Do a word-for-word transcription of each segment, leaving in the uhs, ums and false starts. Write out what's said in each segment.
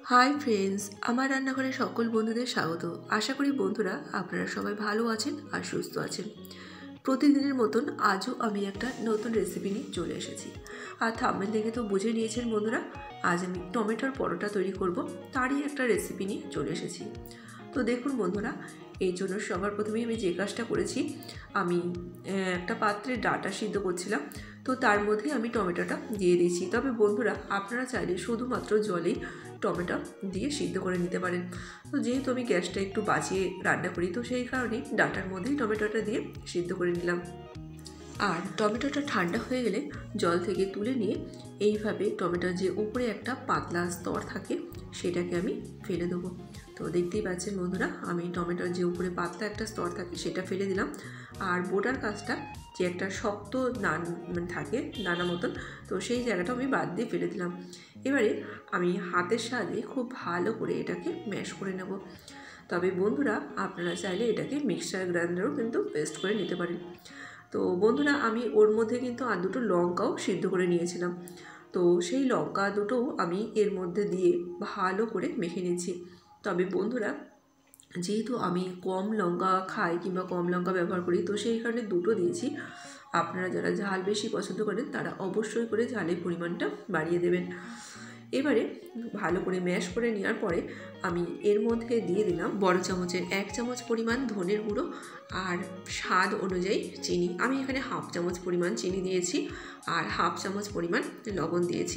Hi friends, আমার রান্নাঘরে সকল বন্ধুদের স্বাগত। আশা করি বন্ধুরা আপনারা সবাই ভালো আছেন আর সুস্থ আছেন। প্রতিদিনের মতন আজও আমি একটা নতুন রেসিপি নিয়ে চলে এসেছি। আর থাম্বনেল দেখে তো বুঝে নিয়েছেন বন্ধুরা, আজ আমি টমেটোর পরোটা তৈরি করব, তারই একটা রেসিপি নিয়ে চলে এসেছি। তো দেখুন বন্ধুরা, এই জন্য সবার প্রথমেই আমি যে কাজটা করেছি, আমি একটা পাত্রে ডাটা সিদ্ধ করছিলাম, তো তার মধ্যে আমি টমেটোটা দিয়ে দিয়েছি। তবে বন্ধুরা আপনারা চাইলে শুধুমাত্র জলেই টমেটো দিয়ে সিদ্ধ করে নিতে পারেন। তো যেহেতু আমি গ্যাসটা একটু বাঁচিয়ে রান্না করি, তো সেই কারণেই ডাটার মধ্যেই টমেটোটা দিয়ে সিদ্ধ করে নিলাম। আর টমেটোটা ঠান্ডা হয়ে গেলে জল থেকে তুলে নিয়ে এইভাবে টমেটোর যে উপরে একটা পাতলা স্তর থাকে সেটাকে আমি ফেলে দেবো। তো দেখতেই পাচ্ছেন বন্ধুরা, আমি টমেটোর যে উপরে পাতলা একটা স্তর থাকে সেটা ফেলে দিলাম। আর বোটার কাজটা যে একটা শক্ত নান মানে থাকে দানা মতন, তো সেই জায়গাটা আমি বাদ দিয়ে ফেলে দিলাম। এবারে আমি হাতের সাহায্যে খুব ভালো করে এটাকে ম্যাশ করে নেব। তবে বন্ধুরা আপনারা চাইলে এটাকে মিক্সচার গ্রাইন্ডারও কিন্তু পেস্ট করে নিতে পারেন। তো বন্ধুরা আমি ওর মধ্যে কিন্তু আর দুটো লঙ্কাও সিদ্ধ করে নিয়েছিলাম, তো সেই লঙ্কা দুটো আমি এর মধ্যে দিয়ে ভালো করে মেখে নিচ্ছি। তবে বন্ধুরা যেহেতু আমি কম লঙ্কা খাই কিংবা কম লঙ্কা ব্যবহার করি, তো সেই কারণে দুটো দিয়েছি। আপনারা যারা ঝাল বেশি পছন্দ করেন তারা অবশ্যই করে ঝালের পরিমাণটা বাড়িয়ে দেবেন। এবারে ভালো করে ম্যাশ করে নেওয়ার পরে আমি এর মধ্যে দিয়ে দিলাম বড় চামচের এক চামচ পরিমাণ ধনের গুঁড়ো আর স্বাদ অনুযায়ী চিনি। আমি এখানে হাফ চামচ পরিমাণ চিনি দিয়েছি আর হাফ চামচ পরিমাণ লবণ দিয়েছি।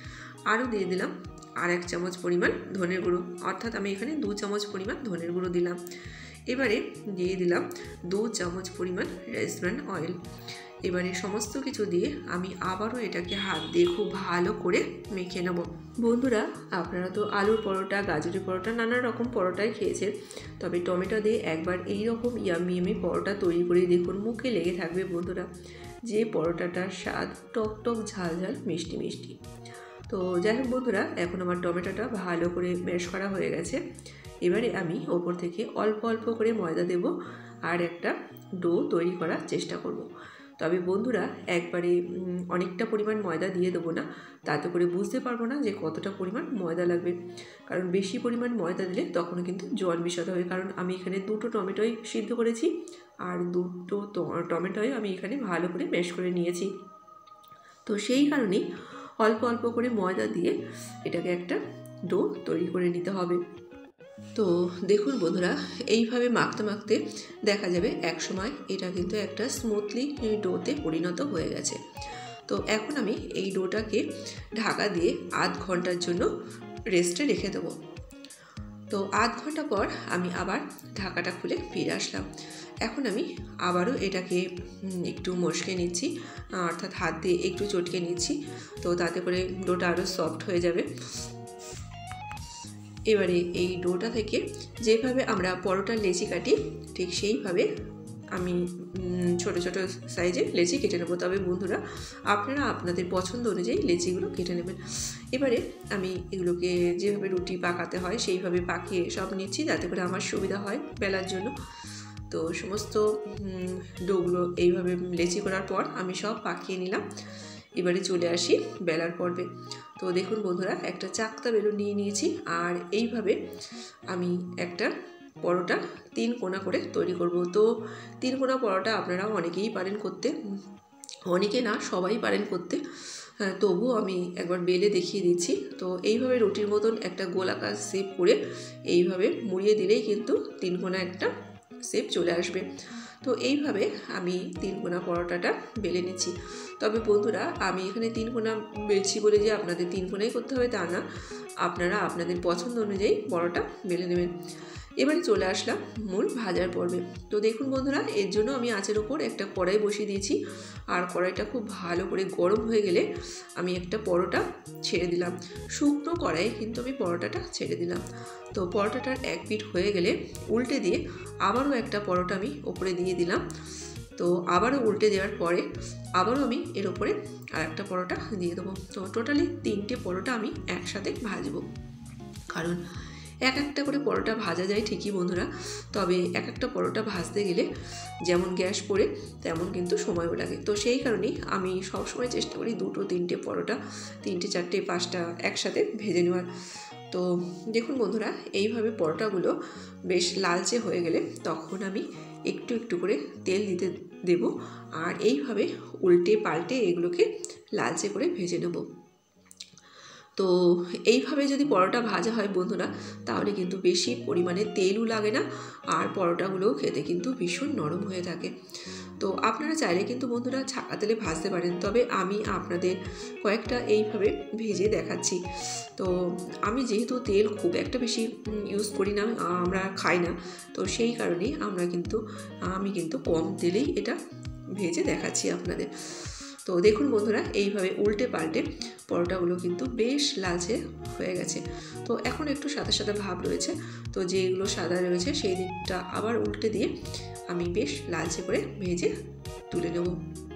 আরও দিয়ে দিলাম আর এক চামচ পরিমাণ ধনের গুঁড়ো, অর্থাৎ আমি এখানে দু চামচ পরিমাণ ধনের গুঁড়ো দিলাম। এবারে দিয়ে দিলাম দু চামচ পরিমাণ রেস্টুরেন্ট অয়েল। এবারে সমস্ত কিছু দিয়ে আমি আবারও এটাকে হাত দিয়ে খুব ভালো করে মেখে নেব। বন্ধুরা আপনারা তো আলুর পরোটা, গাজরের পরোটা, নানা রকম পরোটাই খেয়েছেন, তবে টমেটো দিয়ে একবার এই রকম ইয়ামি ইয়ামি পরোটা তৈরি করে দেখুন, মুখে লেগে থাকবে বন্ধুরা। যে পরোটাটার স্বাদ টক টক ঝাল ঝাল মিষ্টি মিষ্টি। তো যাই হোক বন্ধুরা, এখন আমার টমেটোটা ভালো করে ম্যাশ করা হয়ে গেছে। এবারে আমি ওপর থেকে অল্প অল্প করে ময়দা দেব আর একটা ডো তৈরি করার চেষ্টা করব। তবে বন্ধুরা একবারে অনেকটা পরিমাণ ময়দা দিয়ে দেবো না, তাতে করে বুঝতে পারবো না যে কতটা পরিমাণ ময়দা লাগবে। কারণ বেশি পরিমাণ ময়দা দিলে তখন কিন্তু জল মিশাতে হবে, কারণ আমি এখানে দুটো টমেটোই সিদ্ধ করেছি আর দুটো টমেটোই আমি এখানে ভালো করে ম্যাশ করে নিয়েছি। তো সেই কারণেই অল্প অল্প করে ময়দা দিয়ে এটাকে একটা ডো তৈরি করে নিতে হবে। তো দেখুন বন্ধুরা, এইভাবে মাখতে মাখতে দেখা যাবে এক সময় এটা কিন্তু একটা স্মুথলি ডোতে পরিণত হয়ে গেছে। তো এখন আমি এই ডোটাকে ঢাকা দিয়ে আধ ঘন্টার জন্য রেস্টে রেখে দেবো। তো আধ ঘন্টা পর আমি আবার ঢাকাটা খুলে ফিরে আসলাম। এখন আমি আবারও এটাকে একটু মশকে নিচ্ছি, অর্থাৎ হাত দিয়ে একটু চটকে নিচ্ছি, তো তাতে করে ডোটা আরও সফট হয়ে যাবে। এবারে এই ডোটা থেকে যেভাবে আমরা পরোটার লেচি কাটি ঠিক সেইভাবে আমি ছোট ছোট সাইজে লেচি কেটে নেবো। তবে বন্ধুরা আপনারা আপনাদের পছন্দ অনুযায়ী লেচিগুলো কেটে নেবেন। এবারে আমি এগুলোকে যেভাবে রুটি পাকাতে হয় সেইভাবে পাকিয়ে সব নিচ্ছি, যাতে করে আমার সুবিধা হয় বেলার জন্য। তো সমস্ত ডোগুলো এইভাবে লেচি করার পর আমি সব পাকিয়ে নিলাম। এবারে চলে আসি বেলার পর্বে। তো দেখুন বন্ধুরা, একটা চাকতা বেলুন নিয়ে নিয়েছি আর এইভাবে আমি একটা পরোটা তিন কোনা করে তৈরি করব। তো তিন কোনা পরোটা আপনারা অনেকেই পারেন করতে, অনেকে না সবাই পারেন করতে, হ্যাঁ তবুও আমি একবার বেলে দেখিয়ে দিচ্ছি। তো এইভাবে রুটির মতন একটা গোলাকার শেপ করে এইভাবে মুড়িয়ে দিলেই কিন্তু তিন কোনা একটা শেপ চলে আসবে। তো এইভাবে আমি তিন কোনা পরোটাটা বেলে নিচ্ছি। তবে বন্ধুরা আমি এখানে তিন কোনা বেলছি বলে যে আপনাদের তিন কোনাই করতে হবে তা না, আপনারা আপনাদের পছন্দ অনুযায়ী পরোটা বেলে নেবেন। এবারে চলে আসলাম মূল ভাজার পর্বে। তো দেখুন বন্ধুরা, এর জন্য আমি আঁচের ওপর একটা কড়াই বসিয়ে দিয়েছি আর কড়াইটা খুব ভালো করে গরম হয়ে গেলে আমি একটা পরোটা ছেড়ে দিলাম। শুকনো কড়াইয়ে কিন্তু আমি পরোটাটা ছেড়ে দিলাম। তো পরোটাটার এক পিঠ হয়ে গেলে উল্টে দিয়ে আবারও একটা পরোটা আমি ওপরে দিয়ে দিলাম। তো আবারও উল্টে দেওয়ার পরে আবারও আমি এর ওপরে আর একটা পরোটা দিয়ে দেবো। তো টোটালি তিনটে পরোটা আমি একসাথে ভাজবো। কারণ এক একটা করে পরোটা ভাজা যায় ঠিকই বন্ধুরা, তবে এক একটা পরোটা ভাজতে গেলে যেমন গ্যাস পড়ে তেমন কিন্তু সময়ও লাগে। তো সেই কারণেই আমি সবসময় চেষ্টা করি দুটো তিনটে পরোটা, তিনটে চারটে পাঁচটা একসাথে ভেজে নেওয়ার। তো দেখুন বন্ধুরা, এইভাবে পরোটাগুলো বেশ লালচে হয়ে গেলে তখন আমি একটু একটু করে তেল দিতে দেব, আর এইভাবে উল্টে পাল্টে এগুলোকে লালচে করে ভেজে নেব। তো এইভাবে যদি পরোটা ভাজা হয় বন্ধুরা, তাহলে কিন্তু বেশি পরিমাণে তেলও লাগে না, আর পরোটাগুলোও খেতে কিন্তু ভীষণ নরম হয়ে থাকে। তো আপনারা চাইলে কিন্তু বন্ধুরা ছাকা তেলে ভাজতে পারেন, তবে আমি আপনাদের কয়েকটা এইভাবে ভেজে দেখাচ্ছি। তো আমি যেহেতু তেল খুব একটা বেশি ইউজ করি না, আমরা খাই না, তো সেই কারণেই আমরা কিন্তু আমি কিন্তু কম তেলেই এটা ভেজে দেখাচ্ছি আপনাদের। তো দেখুন বন্ধুরা, এইভাবে উল্টে পাল্টে পরোটাগুলো কিন্তু বেশ লালচে হয়ে গেছে। তো এখন একটু সাদা সাদা ভাব রয়েছে, তো যেগুলো সাদা রয়েছে সেই দিকটা আবার উল্টে দিয়ে আমি বেশ লালচে করে ভেজে তুলে নেব।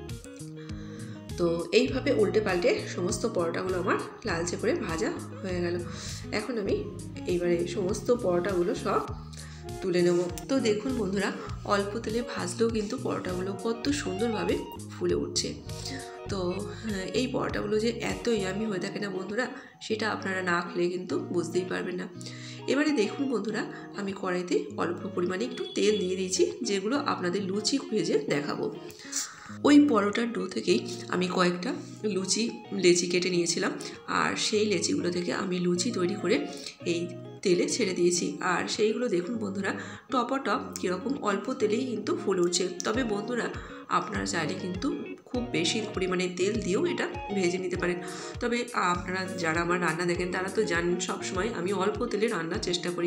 তো এইভাবে উল্টে পাল্টে সমস্ত পরোটাগুলো আমার লালচে করে ভাজা হয়ে গেল। এখন আমি এইবারে সমস্ত পরোটাগুলো সব তুলে নেব। তো দেখুন বন্ধুরা, অল্প তেলে ভাজলেও কিন্তু পরোটাগুলো কত সুন্দরভাবে ফুলে উঠছে। তো এই পরোটাগুলো যে এত ইয়ামি হয়ে থাকে না বন্ধুরা, সেটা আপনারা না খেলে কিন্তু বুঝতেই পারবেন না। এবারে দেখুন বন্ধুরা, আমি কড়াইতে অল্প পরিমাণে একটু তেল দিয়ে দিয়েছি, যেগুলো আপনাদের লুচি ভেজে দেখাবো। ওই পরোটার ডো থেকেই আমি কয়েকটা লুচি লেচি কেটে নিয়েছিলাম, আর সেই লেচিগুলো থেকে আমি লুচি তৈরি করে এই তেলে ছেড়ে দিয়েছি। আর সেইগুলো দেখুন বন্ধুরা, টপাটপ কীরকম অল্প তেলেই কিন্তু ফুলে উঠছে। তবে বন্ধুরা, আপনারা চাইলে কিন্তু খুব বেশি পরিমাণে তেল দিয়েও এটা ভেজে নিতে পারেন। তবে আপনারা যারা আমার রান্না দেখেন তারা তো জানেন সবসময় আমি অল্প তেলে রান্নার চেষ্টা করি।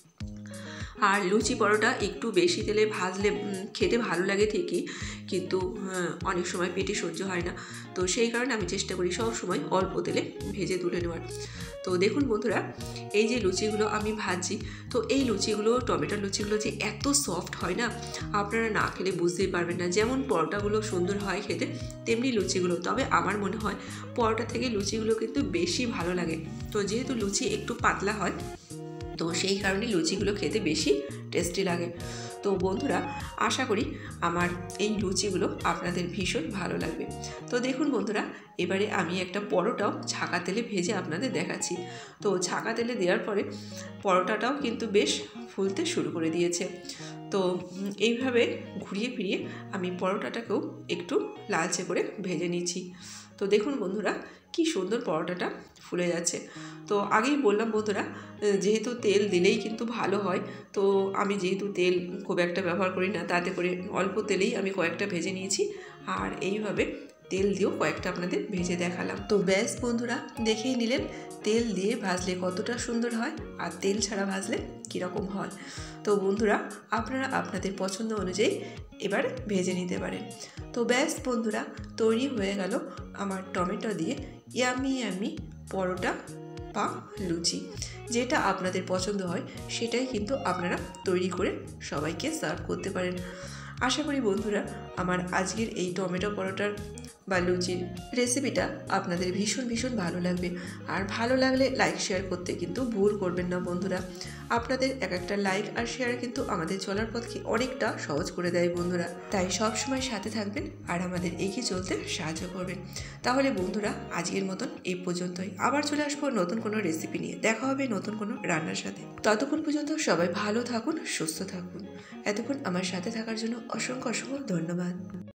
আর লুচি পরোটা একটু বেশি তেলে ভাজলে খেতে ভালো লাগে ঠিকই, কিন্তু অনেক সময় পেটে সহ্য হয় না। তো সেই কারণে আমি চেষ্টা করি সব সময় অল্প তেলে ভেজে তুলে নেওয়ার। তো দেখুন বন্ধুরা, এই যে লুচিগুলো আমি ভাজছি, তো এই লুচিগুলো টমেটোর লুচিগুলো যে এত সফট হয় না, আপনারা না খেলে বুঝতেই পারবেন না। যেমন পরোটাগুলো সুন্দর হয় খেতে, তেমনি লুচিগুলো। তবে আমার মনে হয় পরোটা থেকে লুচিগুলো কিন্তু বেশি ভালো লাগে। তো যেহেতু লুচি একটু পাতলা হয়, তো সেই কারণে লুচিগুলো খেতে বেশি টেস্টি লাগে। তো বন্ধুরা, আশা করি আমার এই লুচিগুলো আপনাদের ভীষণ ভালো লাগবে। তো দেখুন বন্ধুরা, এবারে আমি একটা পরোটাও ছাকা তেলে ভেজে আপনাদের দেখাচ্ছি। তো ছাকা তেলে দেওয়ার পরে পরোটাটাও কিন্তু বেশ ফুলতে শুরু করে দিয়েছে। তো এইভাবে ঘুরিয়ে ফিরিয়ে আমি পরোটাটাকেও একটু লালচে করে ভেজে নিচ্ছি। তো দেখুন বন্ধুরা, কি সুন্দর পরোটাটা ফুলে যাচ্ছে। তো আগেই বললাম বন্ধুরা, যেহেতু তেল দিলেই কিন্তু ভালো হয়, তো আমি যেহেতু তেল খুব একটা ব্যবহার করি না, তাতে করে অল্প তেলেই আমি কয়েকটা ভেজে নিয়েছি। আর এইভাবে তেল দিয়েও কয়েকটা আপনাদের ভেজে দেখালাম। তো ব্যাস বন্ধুরা, দেখেই নিলেন তেল দিয়ে ভাজলে কতটা সুন্দর হয়, আর তেল ছাড়া ভাজলে কীরকম হয়। তো বন্ধুরা, আপনারা আপনাদের পছন্দ অনুযায়ী এবার ভেজে নিতে পারেন। তো ব্যাস বন্ধুরা, তৈরি হয়ে গেল আমার টমেটো দিয়ে ইয়ামি ইয়ামি পরোটা বা লুচি। যেটা আপনাদের পছন্দ হয় সেটাই কিন্তু আপনারা তৈরি করে সবাইকে সার্ভ করতে পারেন। আশা করি বন্ধুরা, আমার আজকের এই টমেটো পরোটার বা লুচির রেসিপিটা আপনাদের ভীষণ ভীষণ ভালো লাগবে। আর ভালো লাগলে লাইক শেয়ার করতে কিন্তু ভুল করবেন না বন্ধুরা। আপনাদের এক একটা লাইক আর শেয়ার কিন্তু আমাদের চলার পথকে অনেকটা সহজ করে দেয় বন্ধুরা। তাই সব সময় সাথে থাকবেন আর আমাদের এগিয়ে চলতে সাহায্য করবেন। তাহলে বন্ধুরা, আজকের মতন এই পর্যন্তই। আবার চলে আসবো নতুন কোনো রেসিপি নিয়ে। দেখা হবে নতুন কোনো রান্নার সাথে। ততক্ষণ পর্যন্ত সবাই ভালো থাকুন, সুস্থ থাকুন। এতক্ষণ আমার সাথে থাকার জন্য অসংখ্য অসংখ্য ধন্যবাদ।